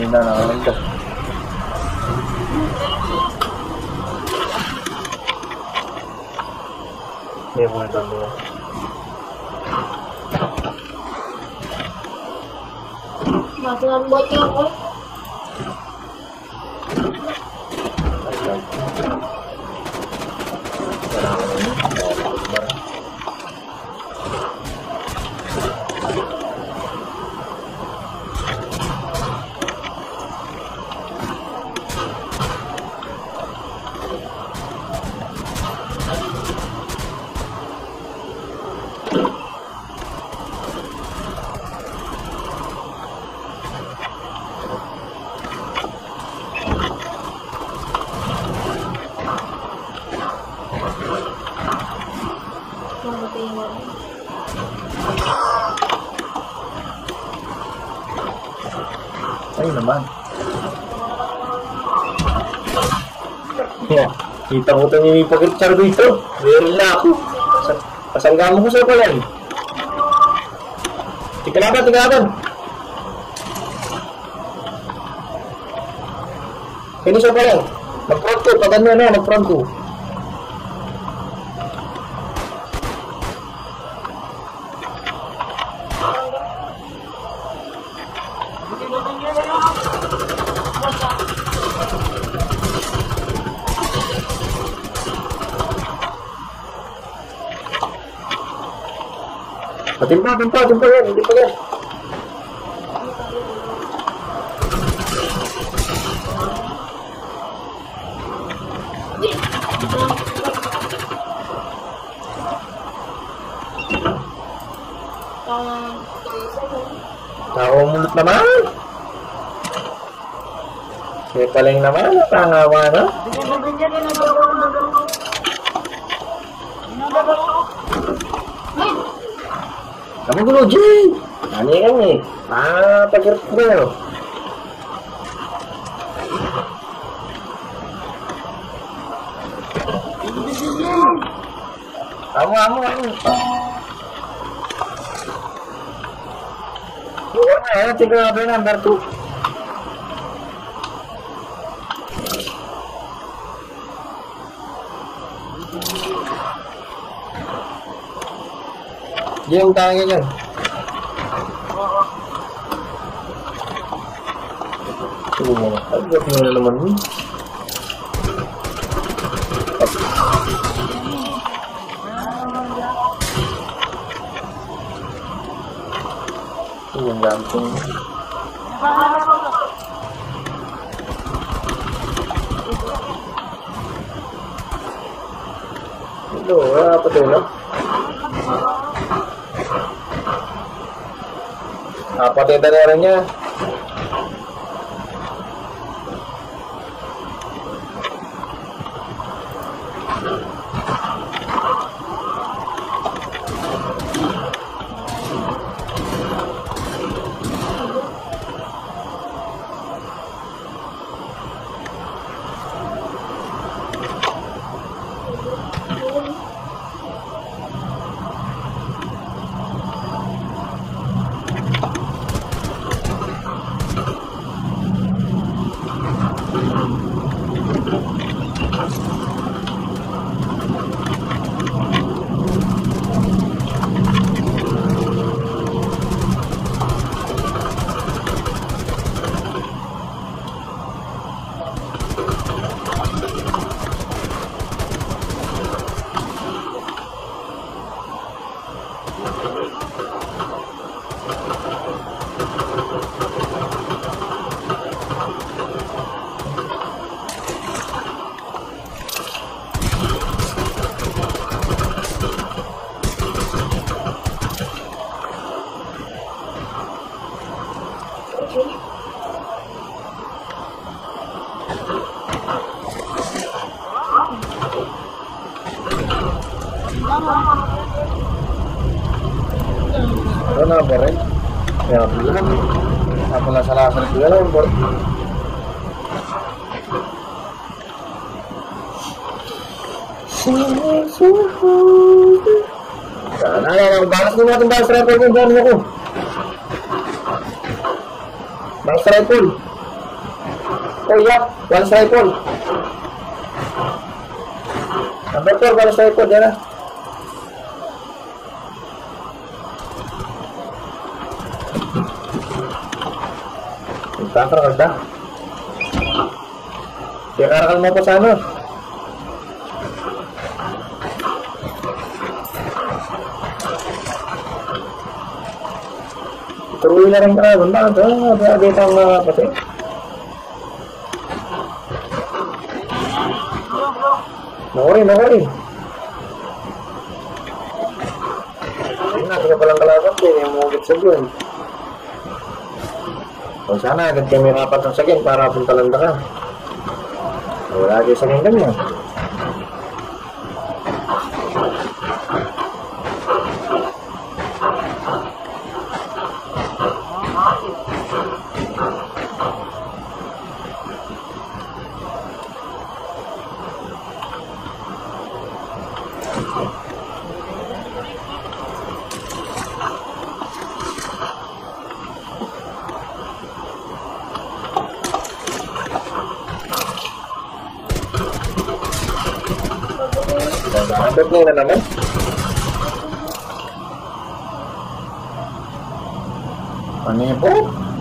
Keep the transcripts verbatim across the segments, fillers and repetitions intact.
Kanina nakakalagdag. Hindi mo ito mo. Masalambot niya ako. Ay naman. Yeah. Kita ko ito yung pag-char dito. Meron na ako. Pasanggama ko sa'yo pala eh. Tika laban, tika laban. Finish up pala. Mag-front ko, tagan nyo na, mag-front ko. Timpa, timpa, timpa yan, hindi pa yan. Tao mulut naman. Kaya paling naman, tangawa na. Kamu dulu, Jin. Aneh kan nih. Ah, pikir bro. Kamu, kamu, kamu. Bukan ya, tinggal apa nambar tuh. Yung tangan yan. Ito mo mga agad mo na naman mo. Ito yung gantong. Ito, apa ito na? Apa tenda orangnya? Ano na ba rin? Kaya bilang ako na sa lasal ko lang ba? Sana na, balas din natin balas rifle kung gano'n ako. Balas rifle. Oh iya, balas rifle. Number four, balas rifle, yan na. Tangkar ka. Kaya karakal mo pa sa ano. Tuloy na rin ka. Banda ka. Bagay tang mga pati. Nakurin, nakurin. Ayun na, hindi ka palang kalaban din. Yung mugit sa yun. O sana agad kami rapat ng saging para puntalanda ka. Wala kayo saging ganyan. Abot na na naman. Ano yan po?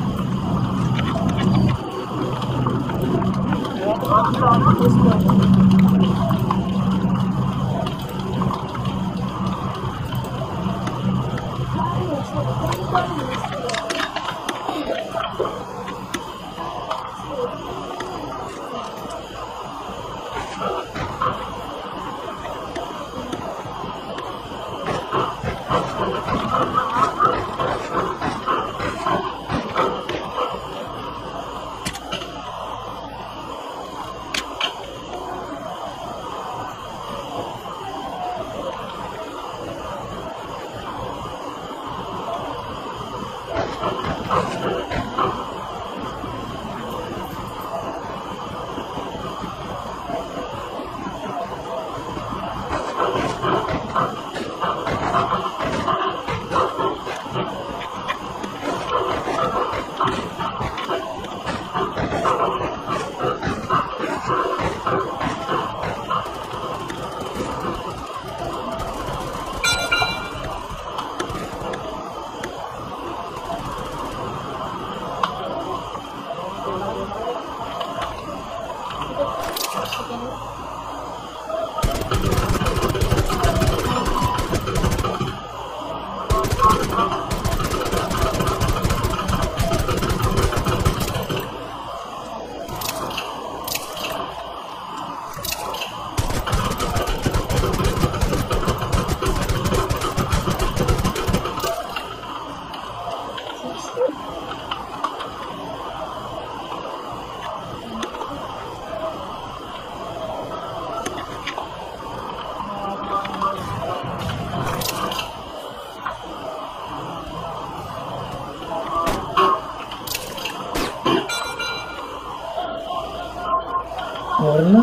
Wala.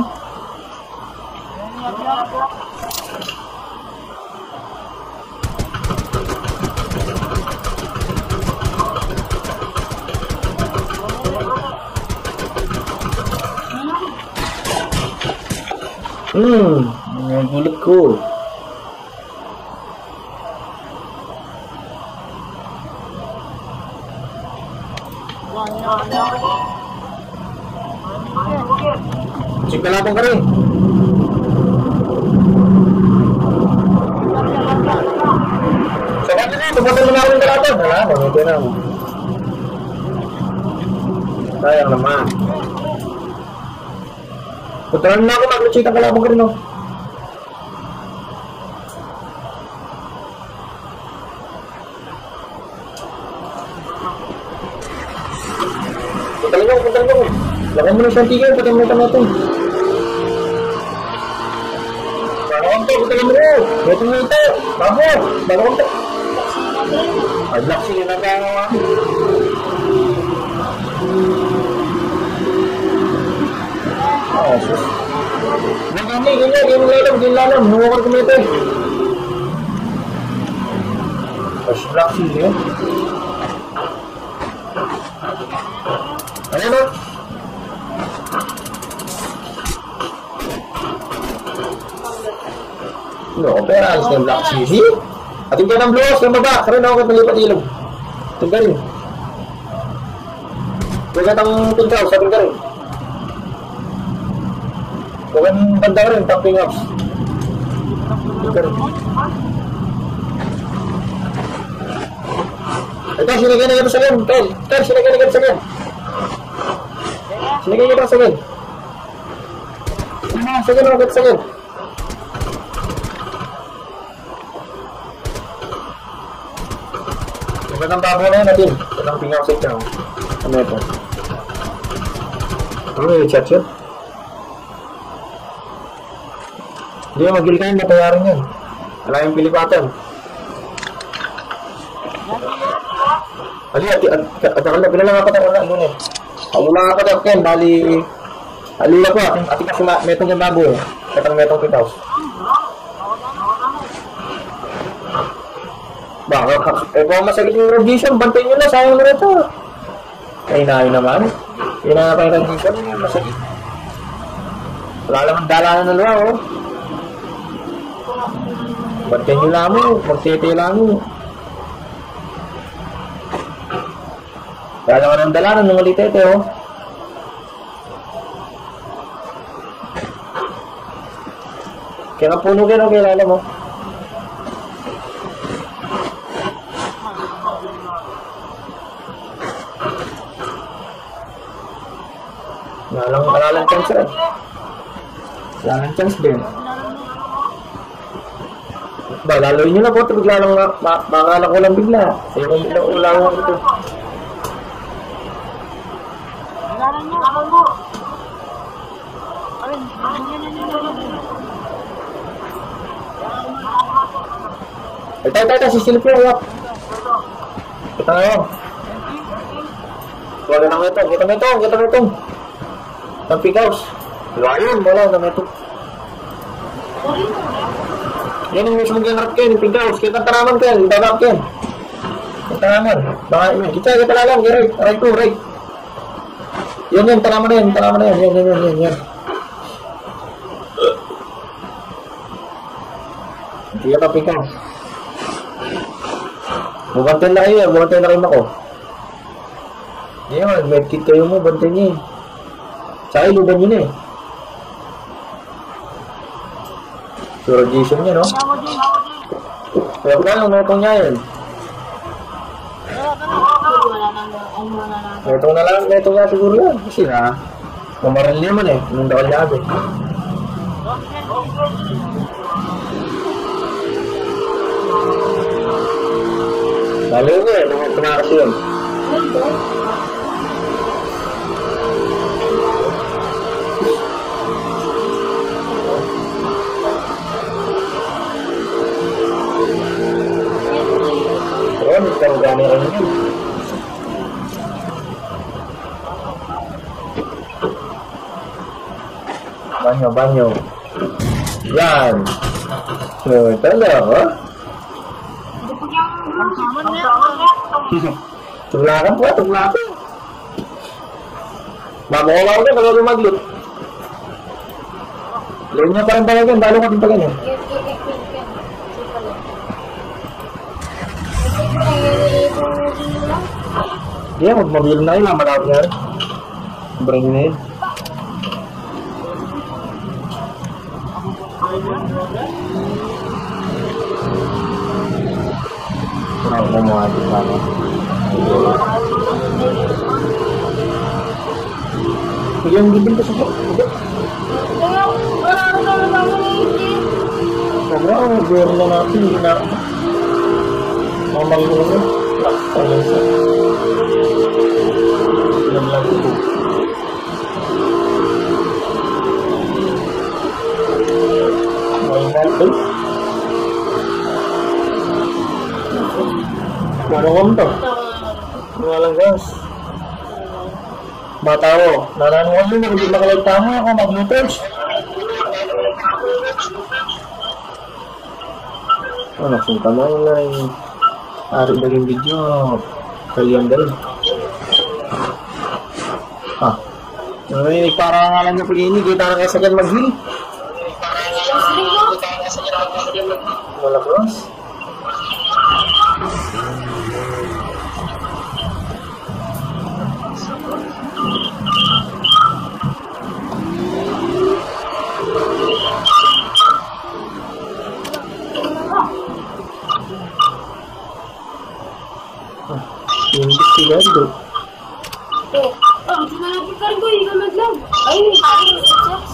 Hmm, ang gulat ko. Cik kalabang ka rin. Sakat na, tumatang mo na ako yung kalabang. Wala, pamito na ako. Sayang naman. Putaran na ako, mag-cheat ang kalabang ka rin, no? Putaran nyo, putaran nyo. Lakan mo ng santigan, patayin mo natin. Bago ko, putaran mo rin. Ito mo ito. Bago, bago ko ito. Ay, black sila na kaya nga. Ah, sus. Nang kami, ganyan, ganyan lalam, ganyan lalam. Nungakar kami ito. Ay, black sila. Ano ba? No, pero alas na yung Black Sea. See? Ating ka ng blues, yung baba. Karoon ako katalipat ilog. Ating ka rin. Huwag katang pintraw, ating ka rin. Huwag ang banda ka rin, tapping house. Ating ka rin. Ito, sinigay na ito sa gan. Tel, Tel, sinigay na ito sa gan. Sinigay na ito sa gan. Sige na, sige, sige. Ito ng babo na yun natin. Ito ng pingaw sa ito. Ano ito? Ano yung chat yun? Hindi yung mag-gil kayo, matayarin yun. Wala yung pilipatan. Ali, at at pinalang ako na ano na. Ang mga ako Ken, bali alila ko, ating kasi metong yung babo eh. Metong metong pitaw. Bakit? Eh kung masagit yung radiation, bantayin nyo na, sayang na ito. Ay na yun naman. Yun na pa yung radiation, masagit. Wala naman dalanan na lang oh. Bantayin nyo lang mo, magtete lang mo. Kaya naman ang dalanan ng alitete oh. Kaya nga puno kayo, kilala mo. Walang kalalang chance rin. Kalalang chance din. Ba, laloy nyo na po ito, bigla lang makakala ko lang bigla. Kaya kung bigla ulang ako ito. Kalalang nyo, kalalang mo. Alin, ito, ito, ito, sisilip yung wap. Kita ngayon. Huwag na nga ito, kita mo ito, kita mo ito. Ang pigaws. Luwayan, wala na ito. Yan yung mismo ganarap kayo, yung pigaws. Kita taraman kayo, yung babak kayo. Kita taraman. Baka, kita, kita lang, right, right to, right. Yan, yan, taraman na yan, taraman na yan, yan, yan, yan, yan, yan. Hindi ka pa pigaws. Bukantin na kayo, bukantin na kayo ako. Hindi naman, medkit kayo mo, bantin niya eh. Sa iluban yun eh. So, radiation niya, no? Kaya pa lang, notong niya yun. Notong na lang, notong niya siguro yan. Kasi na, kumaral niya man eh. Nung dakal niya abit. Lalo yun eh, nung tumakas yun. Ayun, pero gano'n rin yun. Banyo, banyo. Yan. So, tala, ha? Tuglakan po, tuglakan. Mamulaw ka, bago lumaglut. Lain niya parang talagang, balo ka din pa ganyan. Dia mag-mobil na yun, malawag na rin. Brand na yun. Parang na mga di sana. Yung bibin ko sa po. Sobra ako, nag-wear na natin. Hindi na ako. Mamalo ko. Ano sa? Ilan lang ito. May natin. Marungan to. Walang gas. Bata ko. Nananuan yun. Hindi makalagta mo ako mag-nutrients. Oh, nagsunta mo yun na yung ari naging video. Kaliyan din. Ah. Ay, parang nga lang niya pag-inig. Kita na kayo sa dyan mag-heal. lalabas. Investigando. Oh, oh, sinalapit ka rin ko, hindi ka maglag. Ay, ay, success.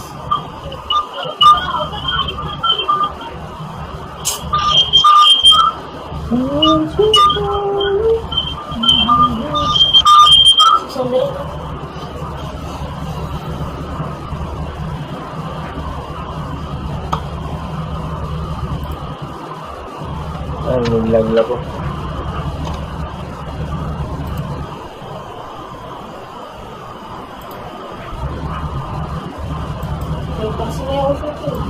Sandali. Ay, nilagla ko. Kasi may ako sa ito.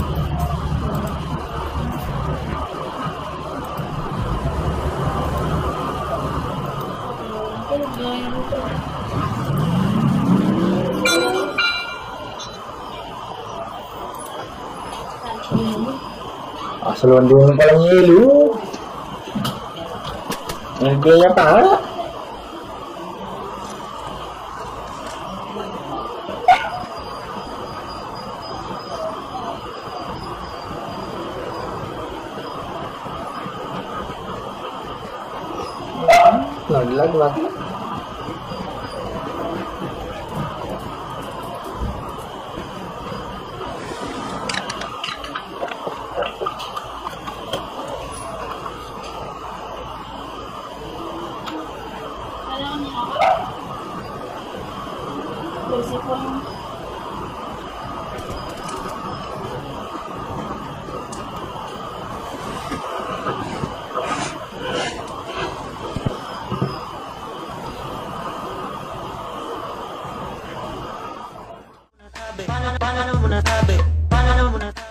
Asaluan din mo palang yelo. Nagkaya pa. Naglag na.